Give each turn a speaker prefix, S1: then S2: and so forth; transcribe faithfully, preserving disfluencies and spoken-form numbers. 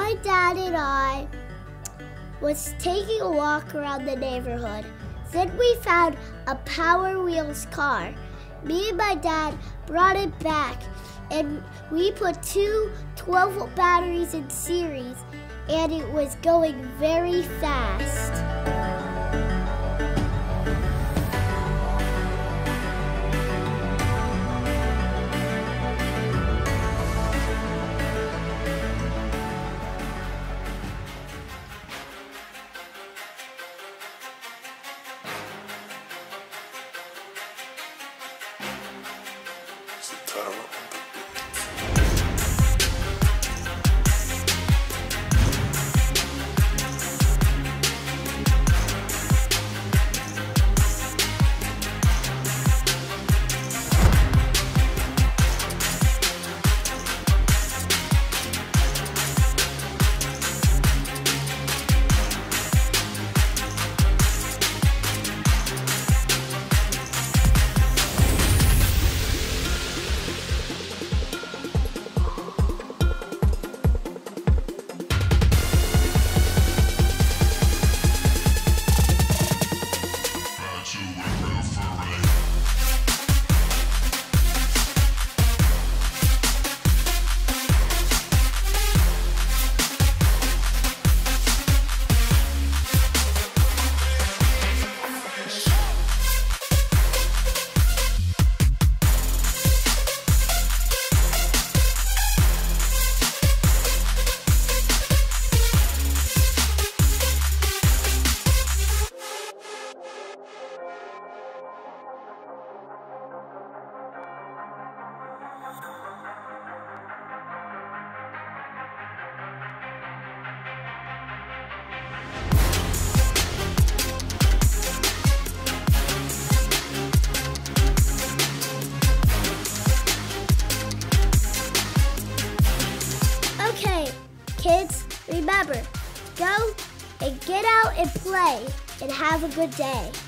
S1: my dad and I was taking a walk around the neighborhood. Then we found a Power Wheels car. Me and my dad brought it back, and we put two twelve volt batteries in series, and it was going very fast. Kids, remember, go and get out and play and have a good day.